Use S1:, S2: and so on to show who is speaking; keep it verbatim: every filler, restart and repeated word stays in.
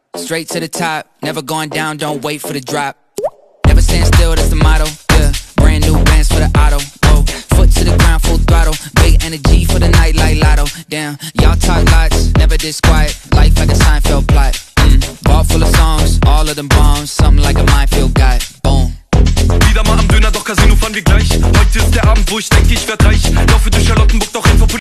S1: Straight to the top, never going down, don't wait for the drop. Never stand still, that's the motto, yeah. Brand new bands for the auto, whoa. Foot to the ground, full throttle. Big energy for the night like lotto. Damn, y'all talk lots, never this quiet. Life like a Seinfeld plot. Mm. Ball full of songs, all of them bombs. Something like a minefield guy, boom.
S2: Wieder mal am Döner, doch Casino fahren wir gleich. Heute ist der Abend, wo ich denke, ich werd reich. Laufe durch Charlottenburg, doch